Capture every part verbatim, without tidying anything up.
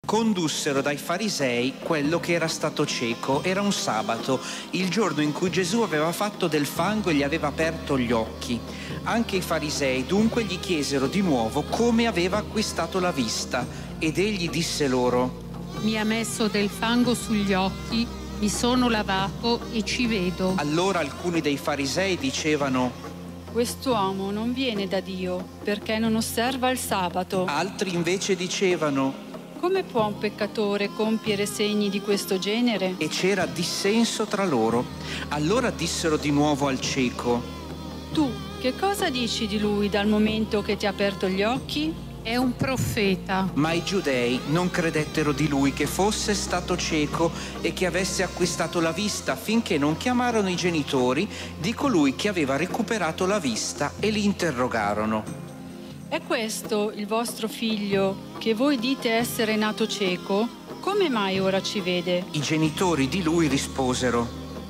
Condussero dai farisei quello che era stato cieco. Era un sabato, il giorno in cui Gesù aveva fatto del fango e gli aveva aperto gli occhi. Anche i farisei dunque gli chiesero di nuovo come aveva acquistato la vista, ed egli disse loro: mi ha messo del fango sugli occhi, mi sono lavato e ci vedo. Allora alcuni dei farisei dicevano: quest'uomo non viene da Dio perché non osserva il sabato. Altri invece dicevano: come può un peccatore compiere segni di questo genere? E c'era dissenso tra loro. Allora dissero di nuovo al cieco: tu, che cosa dici di lui dal momento che ti ha aperto gli occhi? È un profeta. Ma i giudei non credettero di lui che fosse stato cieco e che avesse acquistato la vista, finché non chiamarono i genitori di colui che aveva recuperato la vista e li interrogarono. È questo il vostro figlio che voi dite essere nato cieco? Come mai ora ci vede? I genitori di lui risposero: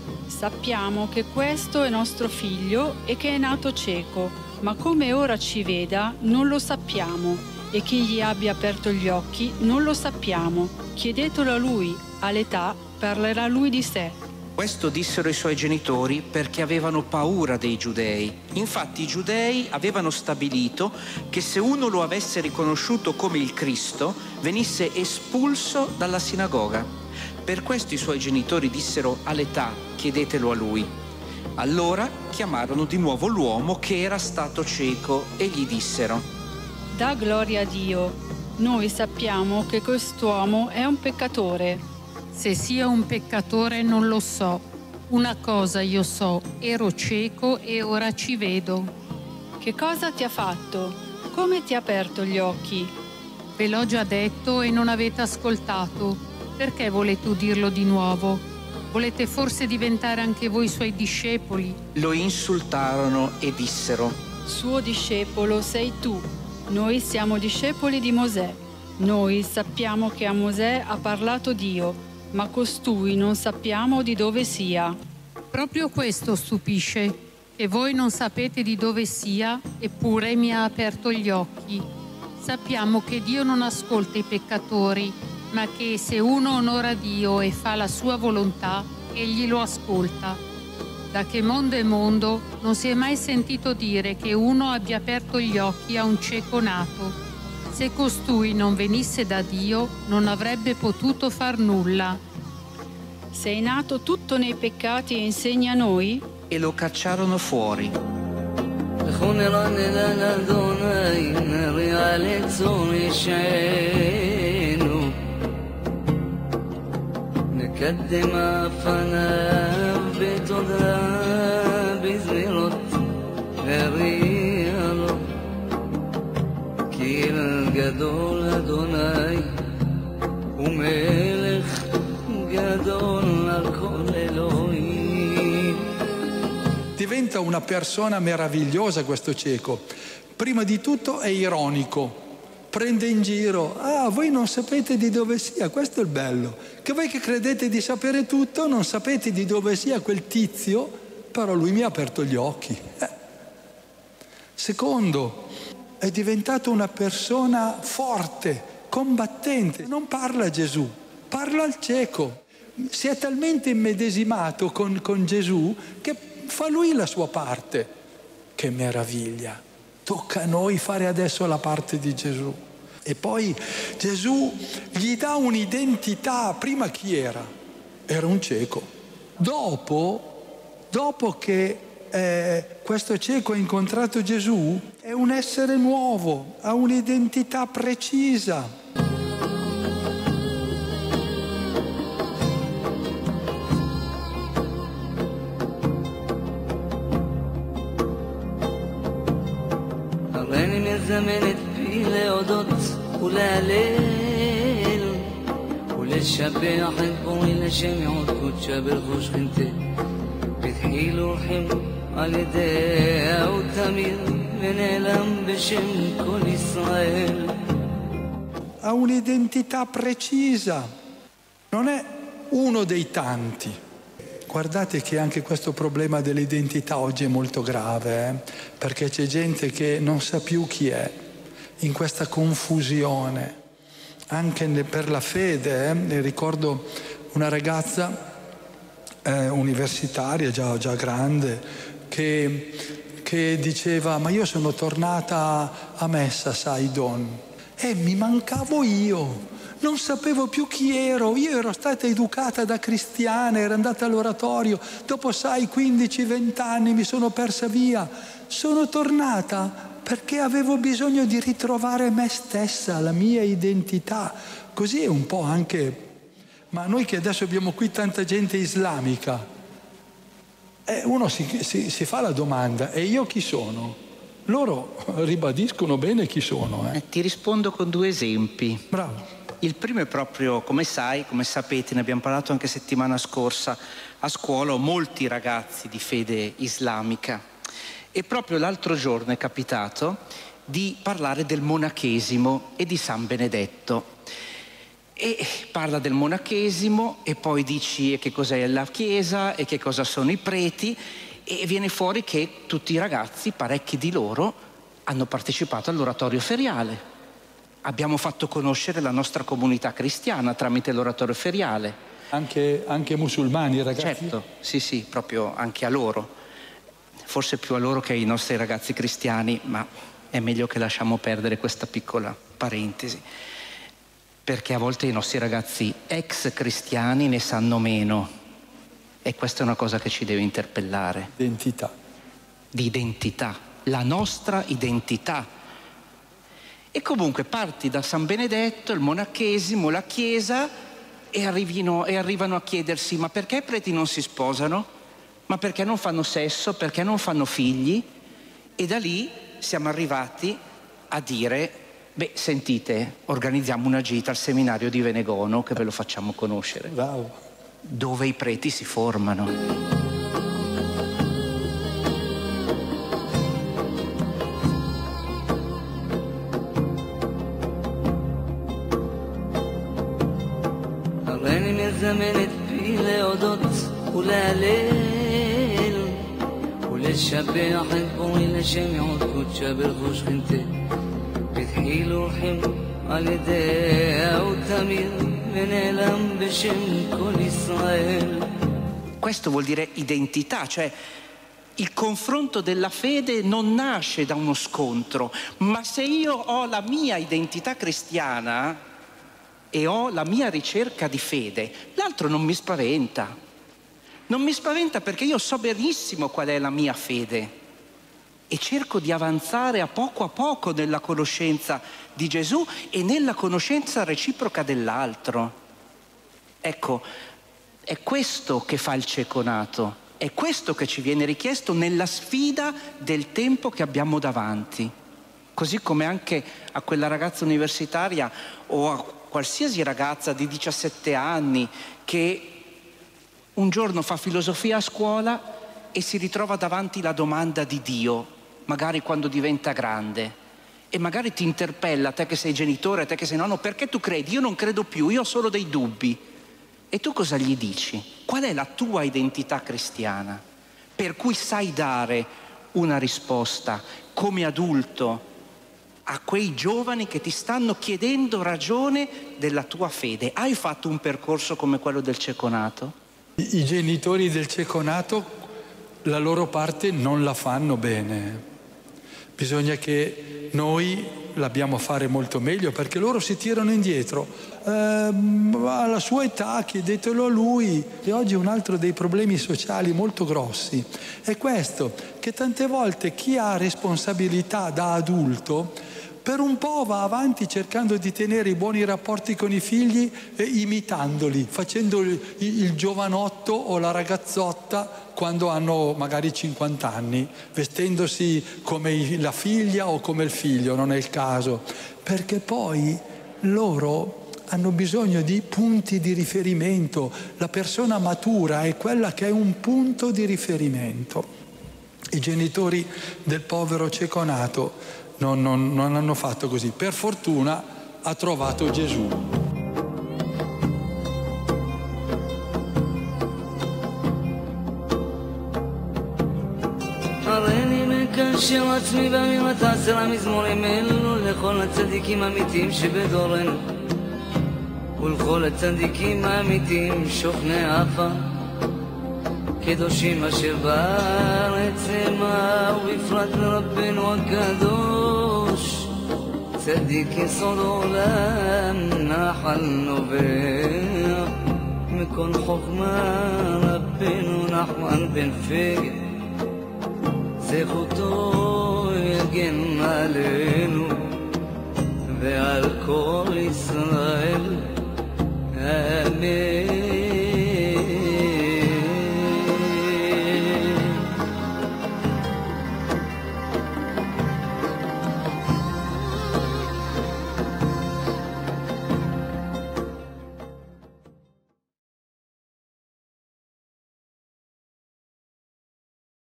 sappiamo che questo è nostro figlio e che è nato cieco, ma come ora ci veda non lo sappiamo, e chi gli abbia aperto gli occhi non lo sappiamo. Chiedetelo a lui, all'età parlerà lui di sé. Questo dissero i suoi genitori perché avevano paura dei giudei. Infatti i giudei avevano stabilito che se uno lo avesse riconosciuto come il Cristo, venisse espulso dalla sinagoga. Per questo i suoi genitori dissero all'età: chiedetelo a lui. Allora chiamarono di nuovo l'uomo che era stato cieco e gli dissero: dà gloria a Dio, noi sappiamo che quest'uomo è un peccatore. Se sia un peccatore non lo so. Una cosa io so, ero cieco e ora ci vedo. Che cosa ti ha fatto? Come ti ha aperto gli occhi? Ve l'ho già detto e non avete ascoltato. Perché volete udirlo di nuovo? Volete forse diventare anche voi suoi discepoli? Lo insultarono e dissero: suo discepolo sei tu. Noi siamo discepoli di Mosè. Noi sappiamo che a Mosè ha parlato Dio, ma costui non sappiamo di dove sia. Proprio questo stupisce, che voi non sapete di dove sia, eppure mi ha aperto gli occhi. Sappiamo che Dio non ascolta i peccatori, ma che se uno onora Dio e fa la sua volontà, egli lo ascolta. Da che mondo è mondo, non si è mai sentito dire che uno abbia aperto gli occhi a un cieco nato. Se costui non venisse da Dio, non avrebbe potuto far nulla. Sei nato tutto nei peccati e insegni a noi? E lo cacciarono fuori. גדול אדוני ומלך גדול על כל אלוהים. Diventa una persona meravigliosa questo cieco. Prima di tutto è ironico, prende in giro: ah, voi non sapete di dove sia, questo è il bello, che voi che credete di sapere tutto non sapete di dove sia quel tizio, però lui mi ha aperto gli occhi. Eh. Secondo, è diventato una persona forte, combattente. Non parla Gesù, parla al cieco. Si è talmente immedesimato con, con Gesù che fa lui la sua parte. Che meraviglia! Tocca a noi fare adesso la parte di Gesù. E poi Gesù gli dà un'identità. Prima chi era? Era un cieco. Dopo, dopo che eh, questo cieco ha incontrato Gesù, è un essere nuovo, ha un'identità precisa. זמנת בי להודות ולהלל ולשבח את בורי לשם יעוד קודשה ברכוש חנתה בתחיל ורחם על ידיה ותמיר ונעלם בשם כל ישראל. Ha un'identità precisa, non è uno dei tanti. Guardate che anche questo problema dell'identità oggi è molto grave, eh? Perché c'è gente che non sa più chi è, in questa confusione. anche per la fede. Eh? Ricordo una ragazza eh, universitaria, già, già grande, che, che diceva: ma io sono tornata a messa, sai Don, e mi mancavo io. Non sapevo più chi ero, io ero stata educata da cristiana, ero andata all'oratorio, dopo sai quindici venti anni mi sono persa via, sono tornata perché avevo bisogno di ritrovare me stessa, la mia identità. Così è un po' anche, ma noi che adesso abbiamo qui tanta gente islamica, eh, uno si, si, si fa la domanda: e io chi sono? Loro ribadiscono bene chi sono. Eh. Eh, ti rispondo con due esempi. Bravo. Il primo è proprio, come sai, come sapete, ne abbiamo parlato anche settimana scorsa, a scuola ho molti ragazzi di fede islamica e proprio l'altro giorno è capitato di parlare del monachesimo e di San Benedetto. E parla del monachesimo e poi dici che cos'è la Chiesa e che cosa sono i preti, e viene fuori che tutti i ragazzi, parecchi di loro, hanno partecipato all'oratorio feriale. Abbiamo fatto conoscere la nostra comunità cristiana tramite l'oratorio feriale. Anche, anche musulmani, ragazzi? Certo, sì, sì, proprio anche a loro. Forse più a loro che ai nostri ragazzi cristiani, ma è meglio che lasciamo perdere questa piccola parentesi. Perché a volte i nostri ragazzi ex cristiani ne sanno meno. E questa è una cosa che ci deve interpellare. Identità. Di identità, la nostra identità. E comunque parti da San Benedetto, il monachesimo, la Chiesa, e, arrivino, e arrivano a chiedersi: ma perché i preti non si sposano? Ma perché non fanno sesso? Perché non fanno figli? E da lì siamo arrivati a dire: beh, sentite, organizziamo una gita al seminario di Venegono, che ve lo facciamo conoscere. Bravo. Dove i preti si formano. زمنت بيه أودت ولا ليل وللشاب يحبوا إلى جميع كوتشا بالخوش خنتي بتحيل وحم على داء وتميل من الأم بشم كل إسرائيل. Questo vuol dire identità, cioè il confronto della fede non nasce da uno scontro, ma se io ho la mia identità cristiana e ho la mia ricerca di fede, l'altro non mi spaventa. Non mi spaventa perché io so benissimo qual è la mia fede e cerco di avanzare a poco a poco nella conoscenza di Gesù e nella conoscenza reciproca dell'altro. Ecco, è questo che fa il cieconato, è questo che ci viene richiesto nella sfida del tempo che abbiamo davanti. Così come anche a quella ragazza universitaria o a qualsiasi ragazza di diciassette anni che un giorno fa filosofia a scuola e si ritrova davanti la domanda di Dio, magari quando diventa grande, e magari ti interpella, te che sei genitore, te che sei nonno: perché tu credi? Io non credo più, io ho solo dei dubbi. E tu cosa gli dici? Qual è la tua identità cristiana? Per cui sai dare una risposta come adulto a quei giovani che ti stanno chiedendo ragione della tua fede. Hai fatto un percorso come quello del cieconato? I genitori del cieconato la loro parte non la fanno bene. Bisogna che noi l'abbiamo a fare molto meglio, perché loro si tirano indietro. Eh, alla sua età chiedetelo a lui. E oggi un altro dei problemi sociali molto grossi è questo, che tante volte chi ha responsabilità da adulto per un po' va avanti cercando di tenere i buoni rapporti con i figli, eh, imitandoli, facendo il, il giovanotto o la ragazzotta quando hanno magari cinquanta anni, vestendosi come la figlia o come il figlio, non è il caso, perché poi loro hanno bisogno di punti di riferimento. La persona matura è quella che è un punto di riferimento. I genitori del povero cieconato Non, non, non hanno fatto così. Per fortuna ha trovato Gesù. הריני מקשר עצמי באמירת עשר המזמורים אלו לכל הצדיקים האמיתיים שבדורנו ולכל הצדיקים האמיתיים שוכני עפר, קדושים אשר בארץ המה, ובפרט לרבנו הקדוש, צדיק יסוד עולם, נחל נובע מכל חוכמה, רבנו נחמן בן פגל, זכותו יגן עלינו ועל כל ישראל.